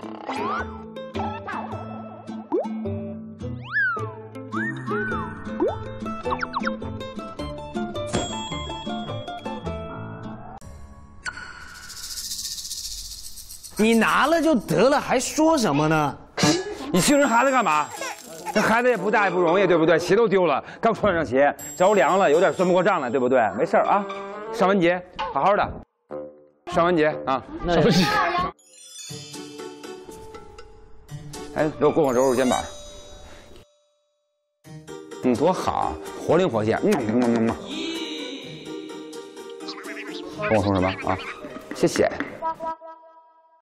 你拿了就得了，还说什么呢？ 你训人孩子干嘛？这孩子也不大也不容易，对不对？鞋都丢了，刚穿上鞋，着凉了，有点算不过账来，对不对？没事啊，上完节好好的，上完节啊，上完节。哎，给我过过揉揉肩膀。多好，活灵活现。跟我说什么啊？谢谢。